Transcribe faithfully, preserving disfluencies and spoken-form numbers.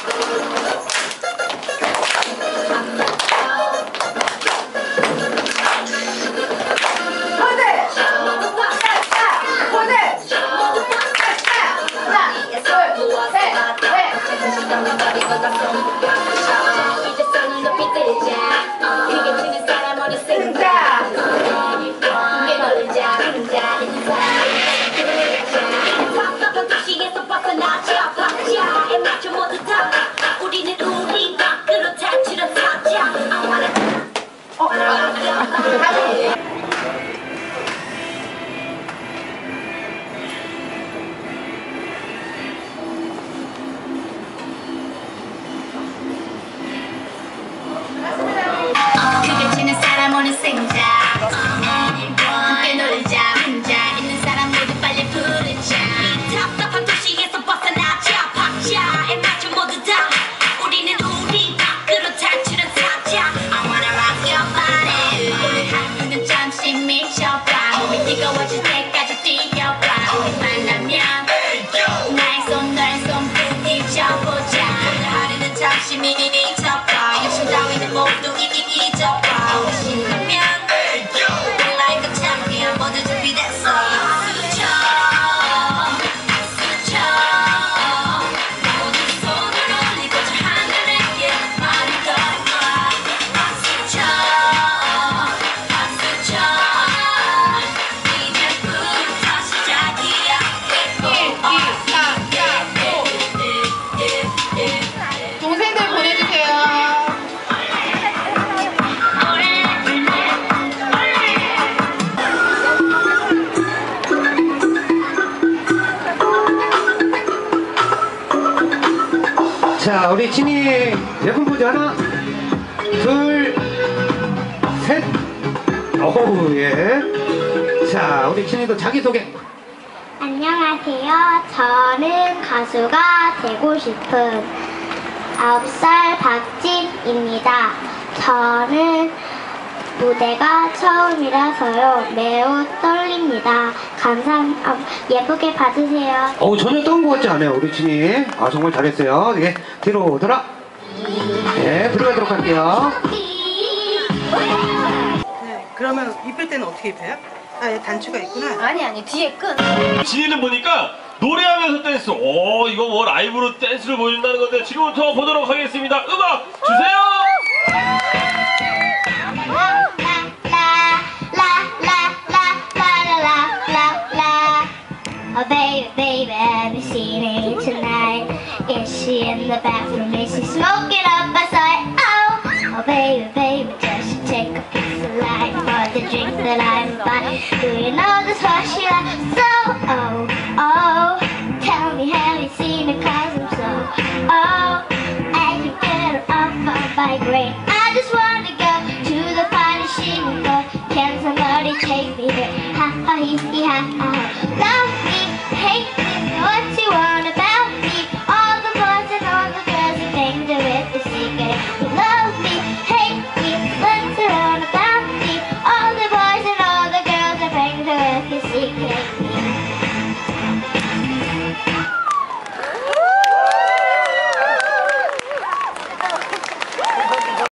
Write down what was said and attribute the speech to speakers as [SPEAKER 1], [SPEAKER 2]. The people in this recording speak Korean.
[SPEAKER 1] 자, 우리 친이 예쁜 포즈 하나, 둘, 셋. 어우, 예. 자, 우리 친이도 자기소개.
[SPEAKER 2] 안녕하세요. 저는 가수가 되고 싶은 아홉 살 박진입니다. 저는 무대가 처음이라서요. 매우 떨립니다. 감사합니다. 예쁘게 봐주세요.
[SPEAKER 1] 어우, 전혀 떠온 것 같지 않아요, 우리 친이. 아, 정말 잘했어요. 예, 뒤로 돌아. 예, 들어가도록 할게요.
[SPEAKER 3] 네, 그러면 입힐 때는 어떻게 입혀요? 아, 예, 단추가 있구나.
[SPEAKER 4] 아니 아니 뒤에 끈.
[SPEAKER 5] 진이는 보니까 노래하면서 댄스. 오, 이거 뭐 라이브로 댄스를 보여준다는 건데 지금부터 보도록 하겠습니다. 음악 주세요.
[SPEAKER 2] Oh baby, baby, have you seen her tonight? Is she in the bathroom? Is she smoking up my side? Oh, oh baby, baby, does she take a piece of lime for the drink that I'm buying? Do you know that's what she likes? So, oh, oh, tell me, have you seen her? Cause I'm so, oh, I can get her off of my brain. I just wanna go to the party she would go. Can somebody take me there? Ha ha hee hee ha ha.